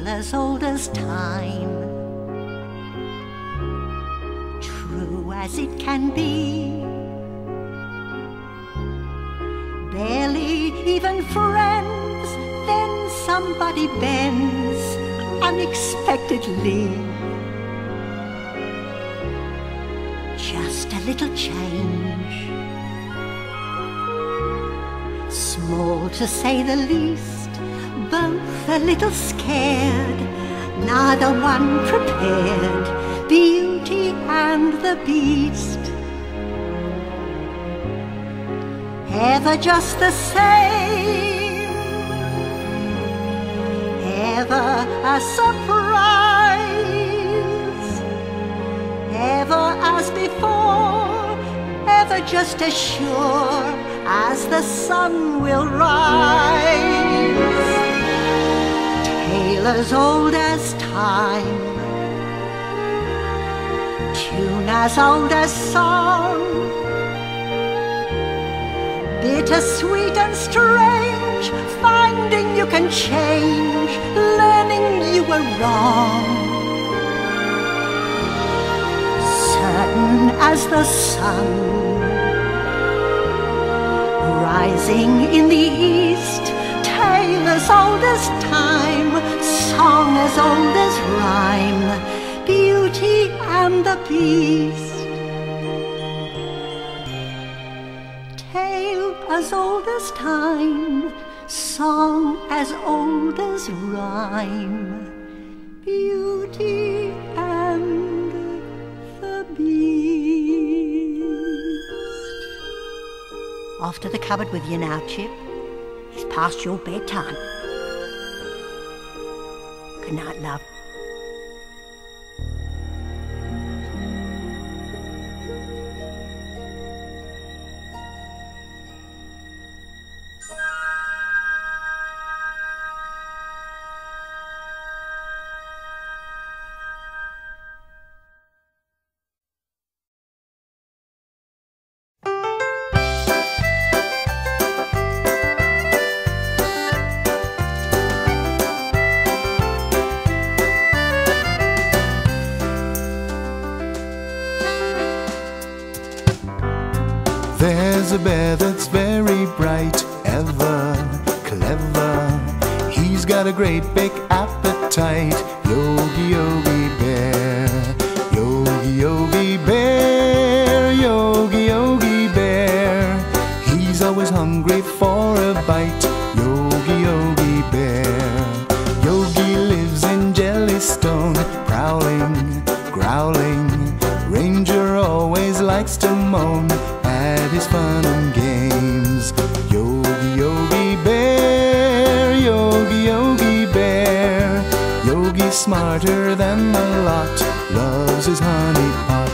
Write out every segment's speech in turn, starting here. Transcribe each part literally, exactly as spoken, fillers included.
tale as old as time, true as it can be. Barely even friends, then somebody bends unexpectedly. Just a little change, small to say the least, both a little scared, neither one prepared, Beauty and the Beast. Ever just the same, ever a surprise, ever as before, ever just as sure as the sun will rise. Tale as old as time, tune as old as song, bittersweet and strange, finding you can change, learning you were wrong. Certain as the sun, rising in the east, tale as old as time, song as old as rhyme, Beauty and the Beast. Tale as old as time, song as old as rhyme, Beauty and the Beast. Off to the cupboard with you now, Chip. It's past your bedtime. Good night, love. There's a bear that's very bright, ever clever. He's got a great big appetite, Yogi, Yogi Bear. Yogi, Yogi Bear, Yogi, Yogi Bear. He's always hungry for a bite, Yogi, Yogi Bear. Yogi lives in Jellystone, prowling, growling. Ranger always likes to moan at his fun and games. Yogi, Yogi Bear, Yogi, Yogi Bear. Yogi's smarter than the lot, loves his honey pot.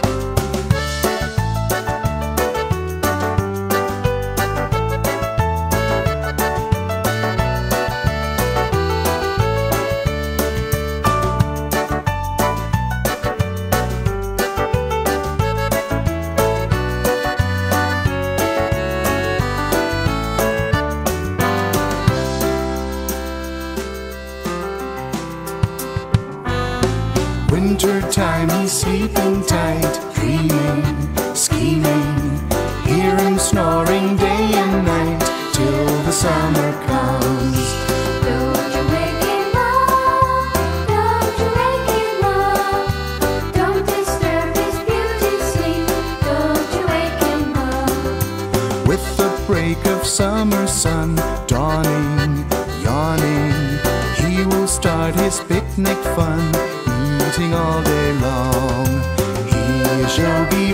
Winter time he's sleeping tight, dreaming, scheming. Hear him snoring day and night till the summer comes. Don't you wake him up, don't you wake him up. Don't disturb his beauty sleep, don't you wake him up. With the break of summer sun dawning, yawning, he will start his picnic fun, eating all day long. He is Yogi